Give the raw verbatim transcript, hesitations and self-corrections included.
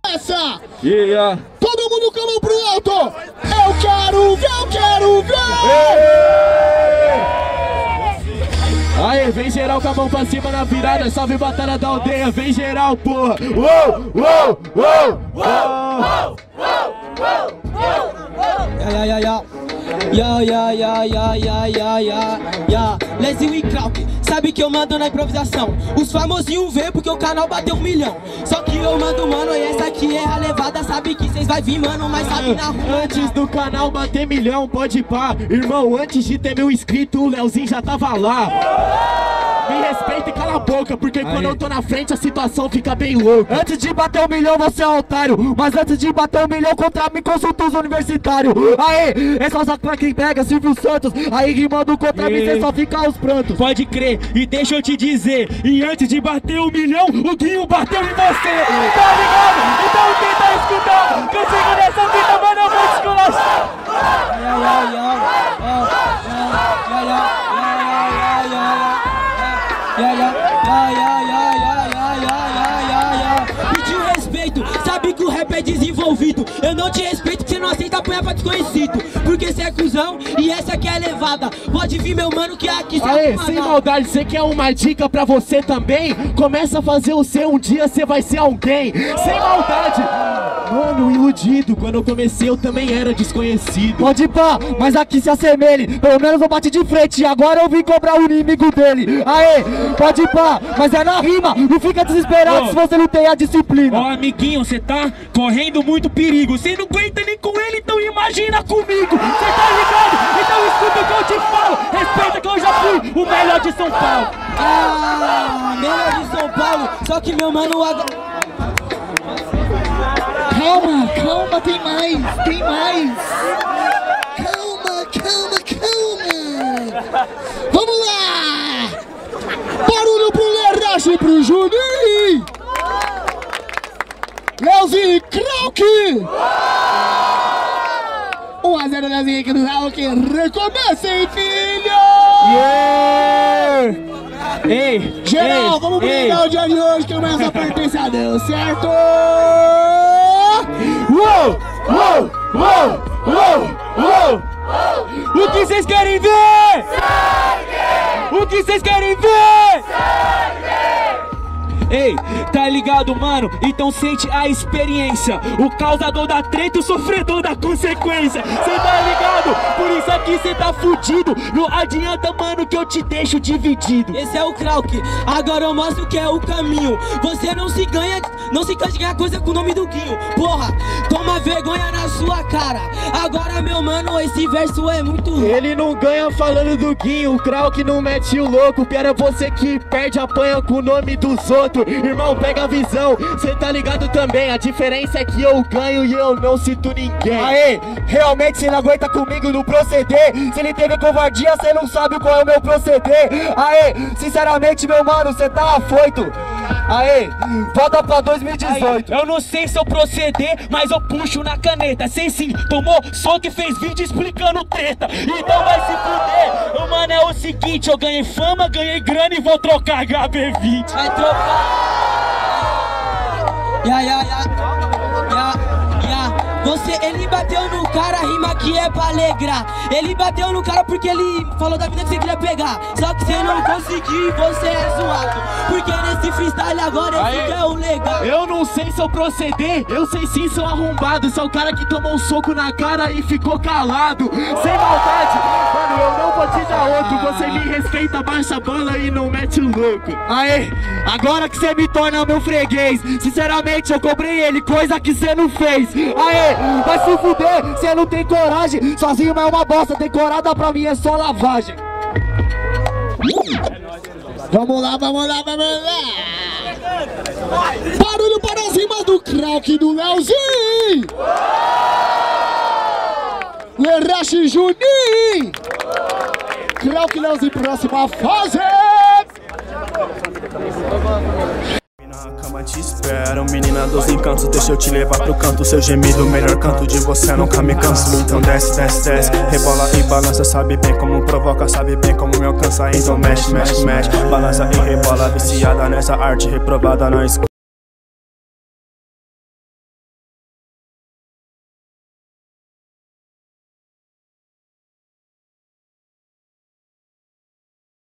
essa! Yeah. Todo mundo com a mão pro alto! Eu quero ver, eu quero ver! Aê, vem geral com a mão pra cima na virada, salve batalha da aldeia, vem geral, porra! Uou, uou, uou, uou! Ya, ya, ya, ya, ya, ya, ya, ya, ya, ya, ya, Leslie e Krauk, sabe que eu mando na improvisação. Os famosinhos vê porque o canal bateu um milhão. Só que eu mando, mano, e essa aqui é a levada. Sabe que cês vai vir, mano, mas sabe na rua. Antes do canal bater milhão, pode pá. Irmão, antes de ter mil inscritos, o Leozinho já tava lá. Me respeita e cala a boca, porque quando eu tô na frente a situação fica bem louca. Antes de bater um milhão você é otário, mas antes de bater um milhão contra mim consulta os universitários. Aê, é só pra quem pega, Silvio Santos. Aí rimando contra mim cê só fica aos prantos. Pode crer, e deixa eu te dizer, e antes de bater um milhão, o Guinho bateu em você. Tá ligado? Então tenta escutar, que eu sigo nessa vida, mano, eu vou descolachar. Ya, ya, ya, ya, ya, ya, ya. Ya, ya, ya, ya, ya, ya, ya, ya, ya, ya. Pediu respeito, sabe que o rap é desenvolvido. Eu não te respeito porque você não aceita apanhar pra desconhecido. Porque você é cuzão e essa aqui é a levada. Pode vir, meu mano, que aqui cê Aê, é sem maldade, você quer uma dica pra você também? Começa a fazer o seu, um dia você vai ser alguém. Sem maldade. Mano, iludido, quando eu comecei eu também era desconhecido. Pode ir pá, mas aqui se assemelhe. Pelo menos eu bati de frente e agora eu vim cobrar o inimigo dele. Aê, pode ir pá, mas é na rima. Não fica desesperado oh. se você não tem a disciplina. Ó, oh, amiguinho, você tá correndo muito perigo. Você não aguenta nem com ele, então imagina comigo. Você tá ligado? Então escuta o que eu te falo. Respeita que eu já fui o melhor de São Paulo. Ah, melhor de São Paulo. Só que meu mano... Calma, calma, tem mais, tem mais. Calma, calma, calma. Vamos lá. Barulho pro Lerache e pro Juninho. Leozinho e Krauk. um a zero Leozinho aqui no Krauk. Recomecem, filho. Yeah. Ei, Geral, ei, vamos ei. brindar o dia de hoje que começa a pertencer a Deus, certo? Uou, uou, uou, uou, uou. O que vocês querem ver? Sangue! O que vocês querem ver? Sangue! Ei, tá ligado, mano? Então sente a experiência. O causador da treta e o sofredor da consequência. Cê tá ligado? Por isso aqui cê tá fudido. Não adianta, mano, que eu te deixo dividido. Esse é o Krauk, agora eu mostro que é o caminho. Você não se ganha, não se cansa de ganhar coisa com o nome do Guinho. Porra, toma vergonha na sua cara. Agora, meu mano, esse verso é muito louco. Ele não ganha falando do Guinho, o Krauk não mete o louco. Pior é você que perde, apanha com o nome dos outros. Irmão, pega a visão, cê tá ligado também. A diferença é que eu ganho e eu não cito ninguém. Aê, realmente cê não aguenta comigo no proceder. Se ele teve covardia, cê não sabe qual é o meu proceder. Aê, sinceramente, meu mano, cê tá afoito. Aê, volta pra dois mil e dezoito. Aí, eu não sei se eu proceder, mas eu puxo na caneta. Sei sim, tomou soco e fez vídeo explicando treta. Então vai se fuder. O mano, é o seguinte, eu ganhei fama, ganhei grana e vou trocar H B vinte. Vai trocar. Ya, ya, ya. Ya, ya. Você, ele bateu no cara, rima que é pra alegrar. Ele bateu no cara porque ele falou da vida que você queria pegar. Só que você não conseguiu e você é zoado. Porque nesse freestyle agora esse que é o legal. Eu não sei se eu proceder, eu sei sim, sou arrombado. Sou o cara que tomou um soco na cara e ficou calado. Sem maldade, mano, eu não vou te dar outro. Você me respeita, baixa a bola e não mete o louco. Aê, agora que cê me torna meu freguês. Sinceramente, eu cobrei ele, coisa que cê não fez. Aê, vai se fuder, cê não tem coragem. Sozinho é uma bosta, decorada pra mim é só lavagem. Vamos lá, vamos lá, vamos lá. Barulho para as rimas do Krauk e do Leozinho. Lerache e Juninho. Krauk e Leozinho, próxima fase. Na cama te espero, menina dos encantos. Deixa eu te levar pro canto, seu gemido, o melhor canto de você, nunca me canso. Então desce, desce, desce, rebola e balança. Sabe bem como provoca, sabe bem como me alcança. Então mexe, mexe, mexe, balança e rebola. Viciada nessa arte, reprovada na escola.